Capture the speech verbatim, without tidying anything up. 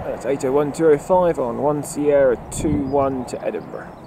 That's eight oh one two oh five on one Sierra two one to Edinburgh.